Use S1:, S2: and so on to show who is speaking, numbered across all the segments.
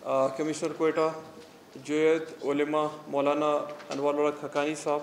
S1: Commissioner Quetta, Zaid उलेमा मौलाना अनवर खकानी साहब,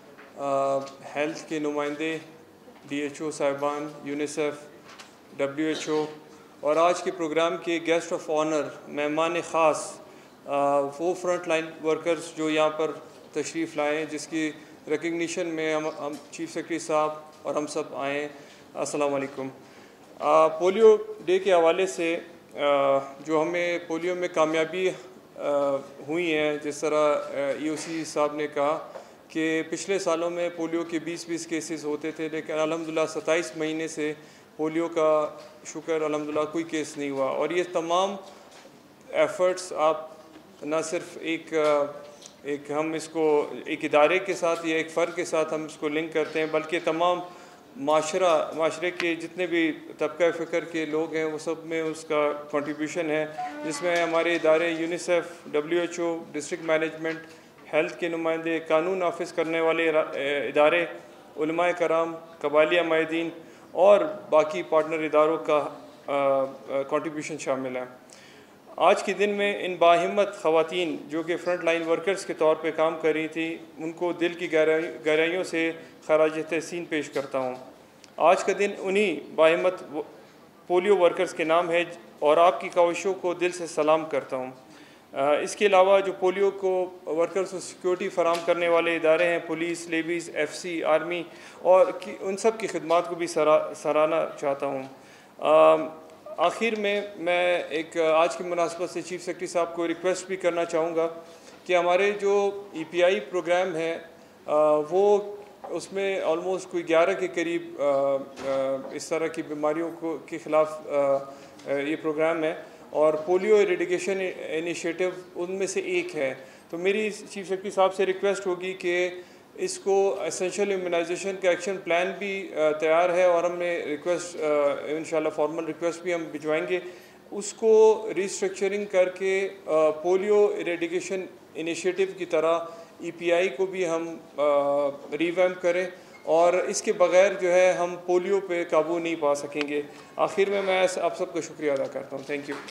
S1: health के नुमाइंदे, DHO साहिबान, यूनिसेफ, WHO और आज के प्रोग्राम के गेस्ट ऑफ ऑनर मेहमान ख़ास वो फ्रंट लाइन वर्कर्स जो यहाँ पर तशरीफ़ लाए हैं, जिसकी रिकग्निशन में हम चीफ सेक्रेटरी साहब और हम सब आए। अस्सलाम वालेकुम। पोलियो डे के हवाले से जो हमें पोलियो में कामयाबी हुई हैं, जिस तरह EOC साहब ने कहा कि पिछले सालों में पोलियो के 20-20 केसेस होते थे, लेकिन अल्हम्दुलिल्लाह 27 महीने से पोलियो का शुक्र अल्हम्दुलिल्लाह कोई केस नहीं हुआ। और ये तमाम एफ़र्ट्स आप न सिर्फ एक हम इसको एक इदारे के साथ या एक फ़र्द के साथ हम इसको लिंक करते हैं, बल्कि तमाम माशरे के जितने भी तबका फ़िक्र के लोग हैं वो सब में उसका कंट्रीब्यूशन है, जिसमें हमारे इदारे UNICEF, WHO, district management, health के नुमाइंदे, कानून नाफिज करने वाले इदारे, उलमाए कराम, कबाइली माहिदीन और बाकी पार्टनर इदारों का कंट्रीब्यूशन शामिल है। आज के दिन में इन बाहिम्मत ख़वातीन जो कि फ्रंट लाइन वर्कर्स के तौर पे काम कर रही थी, उनको दिल की गहराइयों से खराज तहसीन पेश करता हूँ। आज का दिन उन्हीं बाहिम्मत पोलियो वर्कर्स के नाम है और आपकी काविशों को दिल से सलाम करता हूँ। इसके अलावा जो पोलियो को वर्कर्स को सिक्योरिटी फ़राहम करने वाले इदारे हैं, पुलिस, लेवीज़, FC, आर्मी और उन सब की खिदमात को भी सराहना चाहता हूँ। आखिर में मैं एक आज की मुनासबत से चीफ सेक्रेटरी साहब को रिक्वेस्ट भी करना चाहूँगा कि हमारे जो EPI प्रोग्राम है वो उसमें ऑलमोस्ट कोई 11 के करीब इस तरह की बीमारियों के ख़िलाफ़ ये प्रोग्राम है और पोलियो एरेडिकेशन इनिशिएटिव उनमें से एक है। तो मेरी चीफ सेक्रेटरी साहब से रिक्वेस्ट होगी कि इसको एसेंशियल इम्यूनाइजेशन का एक्शन प्लान भी तैयार है और हमने रिक्वेस्ट इंशाल्लाह फॉर्मल रिक्वेस्ट भी हम भिजवाएंगे, उसको रिस्ट्रक्चरिंग करके पोलियो एरेडिकेशन इनिशिएटिव की तरह EPI को भी हम रिवैम्प करें और इसके बगैर जो है हम पोलियो पे काबू नहीं पा सकेंगे। आखिर में मैं आप सबका शुक्रिया अदा करता हूँ। Thank you.